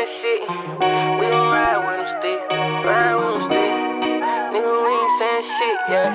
shit. We gon' ride with them stick, ride with them stick. Nigga, we ain't saying shit,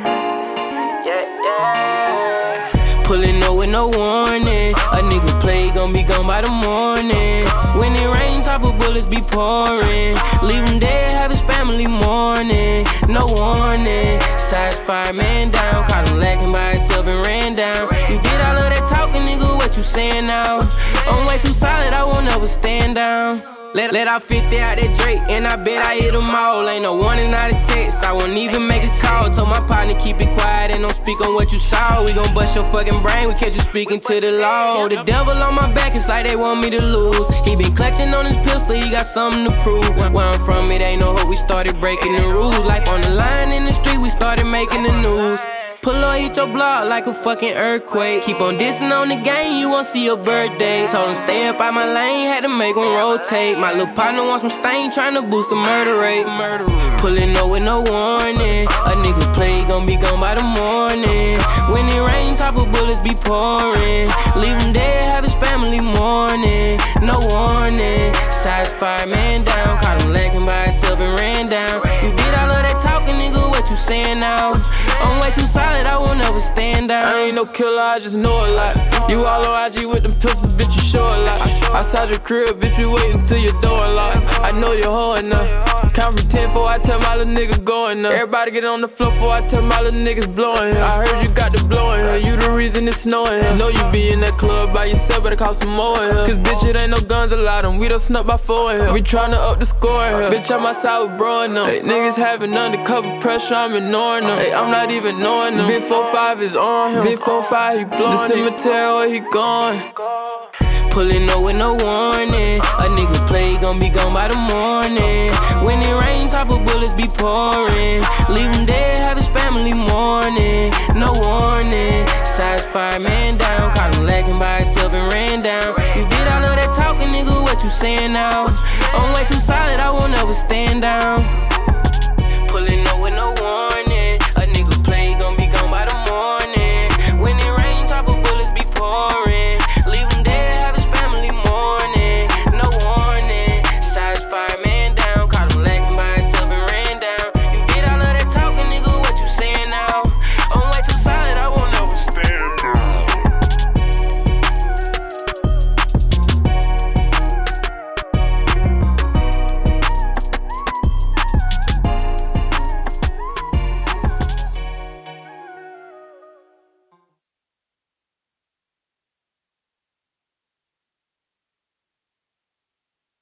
yeah. Pulling up with no warning. A nigga play gon' be gone by the morning. When it rains, hop of bullets be pouring. Leave him dead, have his family mourning. No warning. Size fire man down. Caught him lacking by himself and ran down. You did all of that talking, nigga, what you saying now? I'm way too solid, I won't ever stand down. Let out 50 out that Drake, and I bet I hit them all. Ain't no warning out of text, I won't even make a call. Told my partner keep it quiet and don't speak on what you saw. We gon' bust your fucking brain, we catch you speaking to the law. The devil on my back, it's like they want me to lose. He been clutching on his pistol, he got something to prove. Where I'm from, it ain't no hope, we started breaking the rules. Life on the line in the street, we started making the news. Pull up, hit your block like a fucking earthquake. Keep on dissing on the game, you won't see your birthday. Told him stay up out my lane, had to make him rotate. My little partner wants some stain, tryna boost the murder rate. Pulling up with no warning. A nigga play gon' be gone by the morning. When it rains, hop of bullets be pouring. Leave him dead, have his family mourning. No warning. Size fire man down. Caught him lacking by himself and ran down. You did all of that talking, nigga, what you saying now? I'm way too solid, I won't ever stand down. I ain't no killer, I just know a lot. You all on IG with them pistols, bitch, you show a lot. Outside your crib, bitch, you waiting till your door unlocked. I know you're hoe enough. Count from 10 before I tell my little nigga going up. Everybody get on the floor before I tell my little niggas blowing here. I heard you got the blowing here, you the reason it's snowing here. Know you be in that club by yourself, but it cost some more in here. Cause bitch, it ain't no guns allowed, and we done snuck by 4 in here. We tryna up the score in here. Bitch, I'm outside with bro and them. Hey, niggas having undercover pressure, I'm ignoring them. Hey, I'm not even knowing them. Big 4-5 is on him. Big 4-5, he blowing. The cemetery where he going. Pulling up with no warning. A nigga play gon' be gone by the morning. When it rains, hop of bullets be pouring. Leave him dead, have his family mourning. No warning. Size fire man down. Caught him lacking by himself and ran down. You did all of that talking, nigga, what you saying now? I'm way too solid, I won't ever stand down.